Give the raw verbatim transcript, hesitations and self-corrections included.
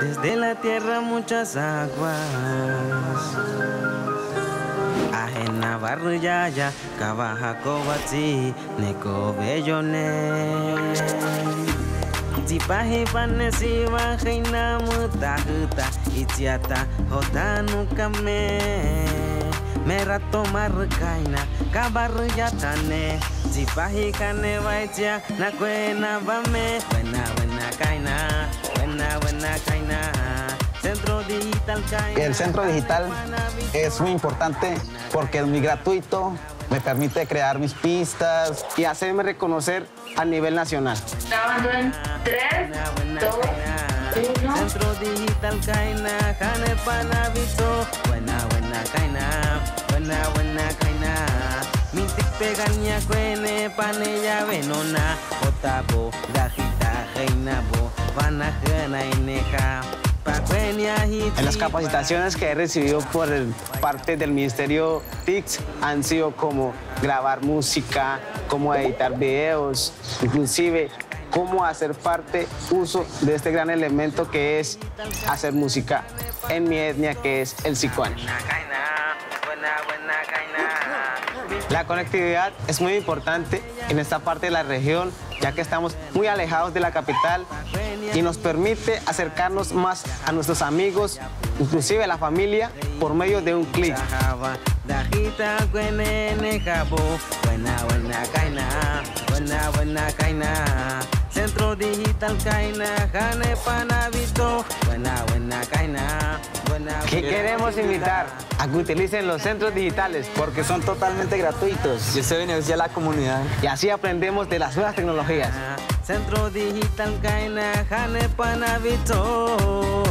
desde la tierra muchas aguas. Ajena barruyaya, kabaja kobatsi, neko bellone. Tipahi panesi bajaina mutahuta, itiata hotanu kame. Merato markaina, kabaruyatane. Tipahi kane vaitia, nakuena bame. Buena, buena kaina, buena, buena kaina. Centro Digital Kaina. El Centro Digital es muy importante porque es muy gratuito, me permite crear mis pistas y hacerme reconocer a nivel nacional. Grabando en tres, dos, uno. Centro Digital Kaina, Jane Panavito. Buena, buena Kaina, buena, buena Kaina. Mintik pegaña cuene, panella venona. Otabo, dajita, jeinabo, panajana ineja. En las capacitaciones que he recibido por el, parte del Ministerio T I C S han sido como grabar música, cómo editar videos, inclusive cómo hacer parte, uso de este gran elemento que es hacer música en mi etnia, que es el sicuani. La conectividad es muy importante en esta parte de la región, ya que estamos muy alejados de la capital y nos permite acercarnos más a nuestros amigos, inclusive a la familia, por medio de un clic. Centro Digital Kaina, Jane Panavito. Buena, buena Kaina. ¿Qué queremos invitar? A que utilicen los centros digitales porque son totalmente gratuitos y se beneficia a la comunidad. Y así aprendemos de las nuevas tecnologías. Centro Digital Kaina, Jane Panavito.